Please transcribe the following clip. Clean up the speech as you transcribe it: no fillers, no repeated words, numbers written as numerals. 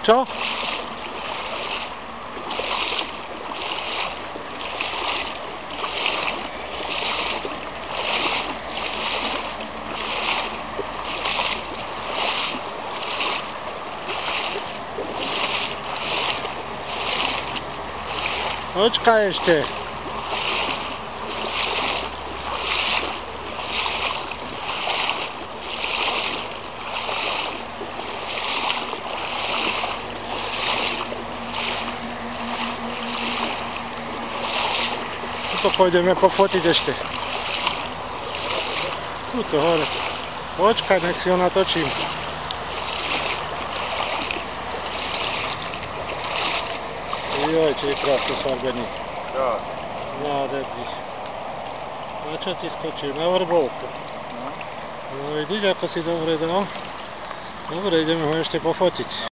Čo? Počkaj ešte. Tuto pôjdeme pofotiť ešte. Tuto hore. Počkaj, nech si ho natočím. Joj, či je krásne farbený. Nádherný. Na čo ti skočil? Na vrbolku. No vidíš, ako si dobre dal? Dobre, ideme ho ešte pofotiť.